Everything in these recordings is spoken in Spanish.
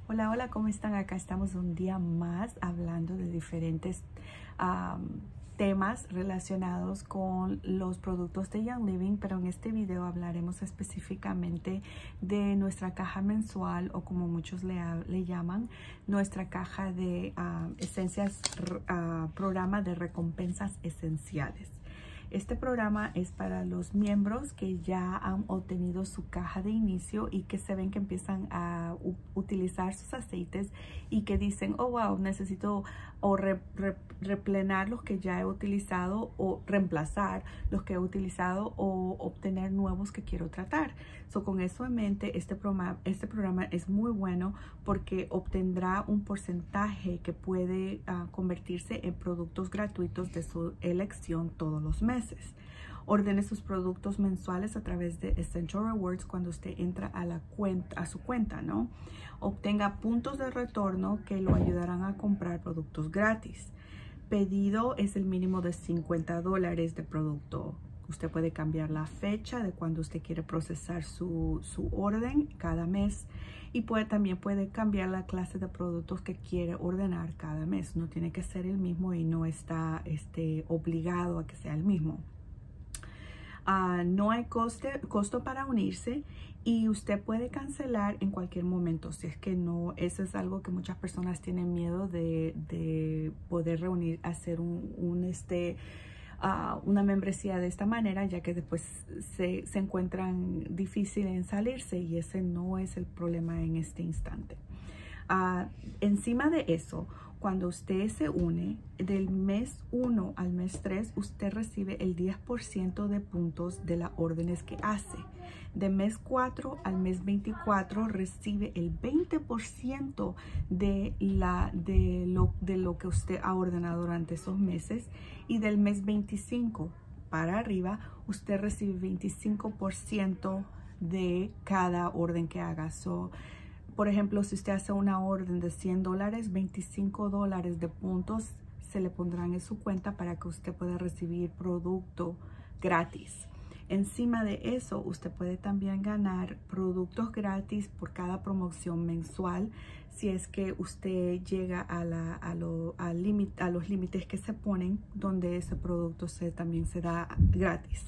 Hola, hola, ¿cómo están? Acá estamos un día más hablando de diferentes temas relacionados con los productos de Young Living, pero en este video hablaremos específicamente de nuestra caja mensual, o como muchos le llaman, nuestra caja de esencias, programa de recompensas esenciales. Este programa es para los miembros que ya han obtenido su caja de inicio y que se ven que empiezan a utilizar sus aceites y que dicen, oh wow, necesito o replenar los que ya he utilizado, o reemplazar los que he utilizado, o obtener nuevos que quiero tratar. Con eso en mente, este programa es muy bueno porque obtendrá un porcentaje que puede convertirse en productos gratuitos de su elección todos los meses. Ordene sus productos mensuales a través de Essential Rewards cuando usted entra a su cuenta, ¿no? Obtenga puntos de retorno que lo ayudarán a comprar productos gratis. Pedido es el mínimo de $50 de producto. Usted puede cambiar la fecha de cuando usted quiere procesar su orden cada mes, y también puede cambiar la clase de productos que quiere ordenar cada mes. No tiene que ser el mismo y no está obligado a que sea el mismo. No hay costo para unirse, y usted puede cancelar en cualquier momento. Si es que no, eso es algo que muchas personas tienen miedo de poder hacer una membresía de esta manera, ya que después se encuentran difíciles en salirse, y ese no es el problema en este instante. Encima de eso, cuando usted se une del mes 1 al mes 3, usted recibe el 10% de puntos de las órdenes que hace. De mes 4 al mes 24 recibe el 20% de lo que usted ha ordenado durante esos meses, y del mes 25 para arriba usted recibe 25% de cada orden que haga. Por ejemplo, si usted hace una orden de $100, $25 de puntos se le pondrán en su cuenta para que usted pueda recibir producto gratis. Encima de eso, usted puede también ganar productos gratis por cada promoción mensual, si es que usted llega a los límites que se ponen, donde ese producto también se da gratis.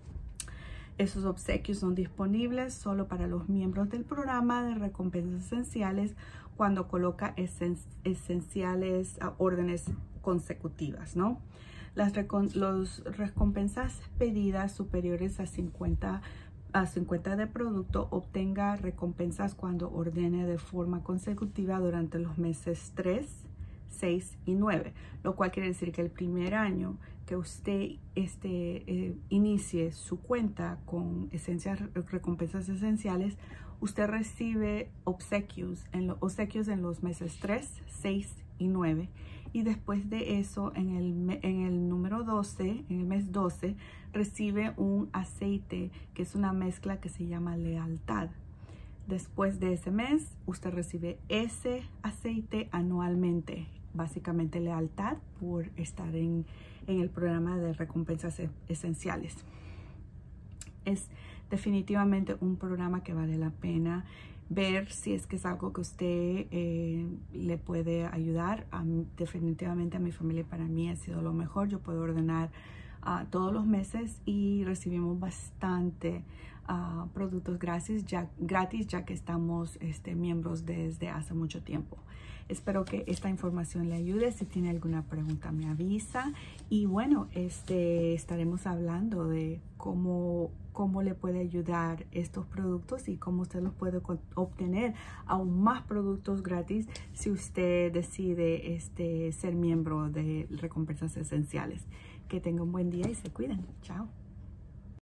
Esos obsequios son disponibles solo para los miembros del programa de recompensas esenciales cuando coloca esenciales a órdenes consecutivas, ¿no? Las recompensas pedidas superiores a 50 de producto obtenga recompensas cuando ordene de forma consecutiva durante los meses 3, 6 y 9, lo cual quiere decir que el primer año que usted inicie su cuenta con recompensas esenciales, usted recibe obsequios en los meses 3, 6 y 9. Y después de eso, en el número 12, en el mes 12, recibe un aceite que es una mezcla que se llama Lealtad. Después de ese mes, usted recibe ese aceite anualmente. Básicamente lealtad por estar en el programa de recompensas esenciales. Es definitivamente un programa que vale la pena ver si es que es algo que usted le puede ayudar. Definitivamente a mi familia y para mí ha sido lo mejor. Yo puedo ordenar todos los meses y recibimos bastante productos gratis ya que estamos miembros desde hace mucho tiempo. Espero que esta información le ayude. Si tiene alguna pregunta me avisa, y bueno, estaremos hablando de cómo le puede ayudar estos productos y cómo usted los puede obtener aún más productos gratis si usted decide ser miembro de recompensas esenciales. Que tenga un buen día y se cuiden. Chao.